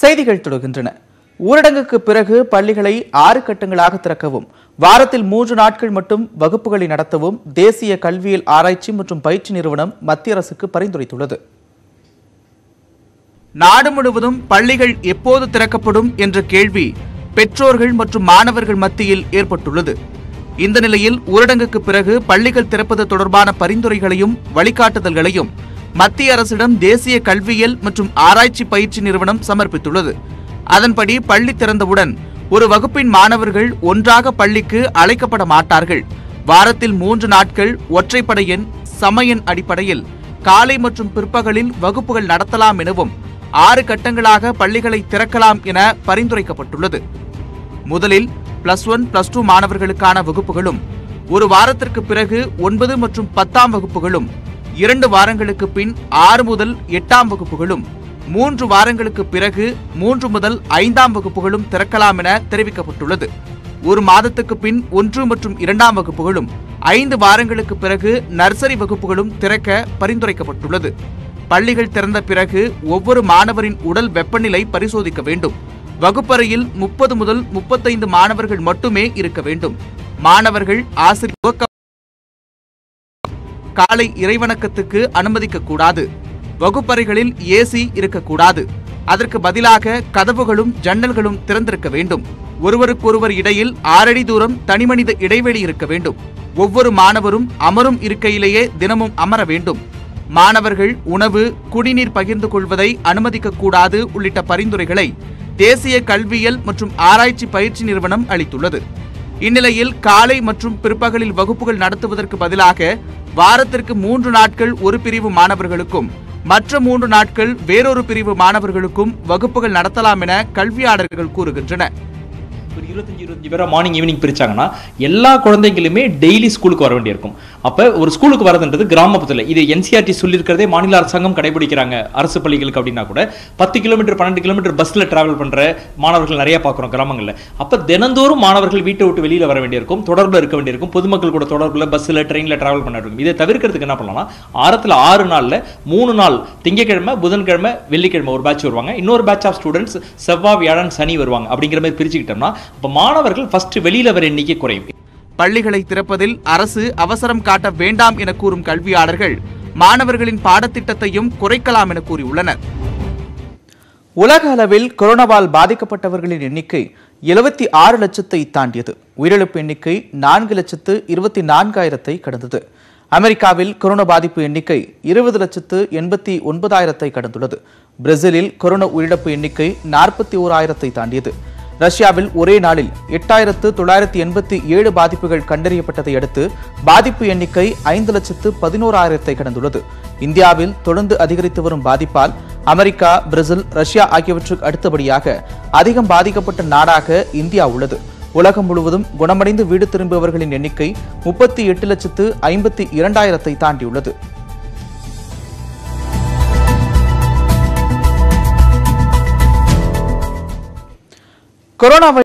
செய்திகள் தொடர்கின்றன. ஊரடங்குக்கு பிறகு பள்ளிகளை 6 கட்டங்களாக திறக்கவும், வாரத்தில் 3 நாட்கள் மட்டும் வகுப்புகளை நடத்தவும் தேசிய கல்வியியல் ஆராய்ச்சி மற்றும் பயிற்சி நிறுவனம் மத்திய அரசுக்கு பரிந்துரைத்துள்ளது. நாடு முழுவதும் பள்ளிகள் எப்போது திறக்கப்படும் என்ற கேள்வி பெற்றோர்கள் மற்றும் மாணவர்கள் மத்தியில் ஏற்பட்டுள்ளது. இந்த நிலையில் ஊரடங்குக்கு பிறகு பள்ளிகள் திறப்பது தொடர்பான பரிந்துரைகளையும் வழிகாட்டுதல்களையும் மத்திய அரசிடம் தேசிய கல்வியியல் மற்றும் ஆராய்ச்சி பயிற்சி நிறுவனம் சமர்ப்பித்துள்ளது. அதன்படி பள்ளி திறந்தவுடன் ஒரு வகுப்பின் மாணவர்கள் ஒன்றாக பள்ளிக்கு அழைக்கப்பட மாட்டார்கள். வாரத்தில் 3 நாட்கள் ஒற்றைப்படை எண், சம எண் அடிப்படையில் காலை மற்றும் பிற்பகலில் வகுப்புகள் நடத்தலாம் எனவும் 6 கட்டங்களாக பள்ளிகளை திறக்கலாம் என பரிந்துரைக்கப்பட்டுள்ளது. முதலில் +1, +2 மாணவர்களுக்கான வகுப்புகளும், ஒரு வாரத்திற்கு பிறகு 9 மற்றும் 10ஆம் வகுப்புகளும், 2 வாரங்களுக்கு பின் 6 முதல் 8ஆம் வகுப்புகளும், 3 வாரங்களுக்கு பிறகு 3 முதல் 5ஆம் வகுப்புகளும் திறக்கலாம் என தெரிவிக்கப்பட்டுள்ளது. ஒரு மாதத்துக்கு பின் 1 மற்றும் 2ஆம் வகுப்புகளும், 5 வாரங்களுக்கு பிறகு நர்சரி வகுப்புகளும் திறக்க பரிந்துரைக்கப்பட்டுள்ளது. பள்ளிகள் திறந்த பிறகு ஒவ்வொரு மாணவரின் உடல் வெப்பநிலை பரிசோதிக்க வேண்டும். வகுப்பறையில் 30 முதல் 35 மாணவர்கள் மட்டுமே இருக்க வேண்டும். மாணவர்கள் ஆசிரியர் காலை இறைவணக்கத்துக்கு அனுமதிக்கக்கூடாது. வகுப்பறைகளில் ஏசி இருக்கக்கூடாது. அதற்கு பதிலாக கதவுகளும் ஜன்னல்களும் திறந்திருக்க வேண்டும். ஒருவருக்கொருவர் இடையில் 6 அடி தூரம் தனிமனித இடைவெளி இருக்க வேண்டும். ஒவ்வொரு மாணவரும் அமரும் இருக்கையிலேயே தினமும் அமர வேண்டும். மாணவர்கள் உணவு, குடிநீர் பகிர்ந்து கொள்வதை அனுமதிக்கக்கூடாது உள்ளிட்ட பரிந்துரைகளை தேசிய கல்வியியல் மற்றும் ஆராய்ச்சி பயிற்சி நிறுவனம் அளித்துள்ளது. இந்நிலையில் காலை மற்றும் பிற்பகலில் வகுப்புகள் நடத்துவதற்கு பதிலாக வாரத்திற்கு 3 நாட்கள் ஒரு பிரிவு மாணவர்களுக்கும் மற்ற 3 நாட்கள் வேறொரு பிரிவு மாணவர்களுக்கும் வகுப்புகள் நடத்தலாம் என கல்வியாளர்கள் கூறுகின்றனர். ஒரு 25 பேரா மார்னிங் ஈவினிங் பிரிச்சாங்கன்னா எல்லா குழந்தைகளுமே டெய்லி ஸ்கூலுக்கு வர வேண்டியிருக்கும். அப்போ ஒரு ஸ்கூலுக்கு வரதுன்றது கிராமப்புறத்தில் இது என்சிஆர்டி சொல்லியிருக்கிறதே மாநில அரசாங்கம் கடைபிடிக்கிறாங்க. அரசு பள்ளிகளுக்கு அப்படின்னா கூட 10 கிலோமீட்டர் 12 கிலோமீட்டர் பஸ்ஸில் டிராவல் பண்ணுற மாணவர்கள் நிறைய பார்க்குறோம் கிராமங்களில். அப்போ தினந்தோறும் மாணவர்கள் வீட்டை விட்டு வெளியில் வர வேண்டியிருக்கும், தொடர்பில் இருக்க வேண்டியிருக்கும், பொதுமக்கள் கூட தொடர்பில் பஸ்ஸில் ட்ரெயினில் டிராவல் பண்ண இருக்கும். இதை தவிர்க்கிறதுக்கு என்ன பண்ணலாம்னா வாரத்தில் 6 நாளில் 3 நாள் திங்கக்கிழமை, புதன்கிழமை, வெள்ளிக்கிழமை ஒரு பேட்ச் வருவாங்க. இன்னொரு பேட்ச் ஆஃப் ஸ்டூடெண்ட்ஸ் செவ்வாய், வியாழன், சனி வருவாங்க. அப்படிங்கிற மாதிரி பிரிச்சுக்கிட்டோம்னா அப்ப மாணவர்கள் ஃபர்ஸ்ட் வெளியில வர எண்ணிக்கை குறையும். பள்ளிகளை திறப்பதில் அரசு அவசரம் காட்ட வேண்டாம் என கூறும் கல்வியாளர்கள் மாணவர்களின் பாடத்திட்டத்தையும் குறைக்கலாம் என கூறியுள்ளனர். உலக அளவில் கொரோனாவால் பாதிக்கப்பட்டவர்களின் எண்ணிக்கை 76 லட்சத்தை தாண்டியது. உயிரிழப்பு எண்ணிக்கை 4,24,000 கடந்தது. அமெரிக்காவில் கொரோனா பாதிப்பு எண்ணிக்கை 20,89,000 கடந்துள்ளது. பிரேசிலில் கொரோனா உயிரிழப்பு எண்ணிக்கை 41,000 தாண்டியது. ரஷ்யாவில் ஒரே நாளில் 8,987 பாதிப்புகள் கண்டறியப்பட்டதை அடுத்து பாதிப்பு எண்ணிக்கை 5,11,000 கடந்துள்ளது. இந்தியாவில் தொடர்ந்து அதிகரித்து வரும் பாதிப்பால் அமெரிக்கா, பிரேசில், ரஷ்யா ஆகியவற்றுக்கு அடுத்தபடியாக அதிகம் பாதிக்கப்பட்ட நாடாக இந்தியா உள்ளது. உலகம் முழுவதும் குணமடைந்து வீடு திரும்புபவர்களின் எண்ணிக்கை 38,52,000 தாண்டியுள்ளது. கொரோனா